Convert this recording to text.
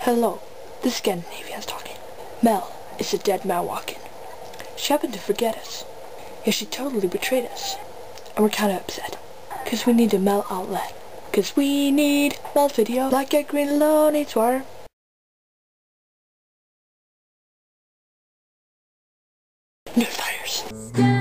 Hello, this is Scandinavians talking. Mel is a dead man walking. She happened to forget us. Yeah, she totally betrayed us. And we're kinda upset. Cause we need a Mel outlet. Cause we need Mel video like a green lawn needs water. New fires.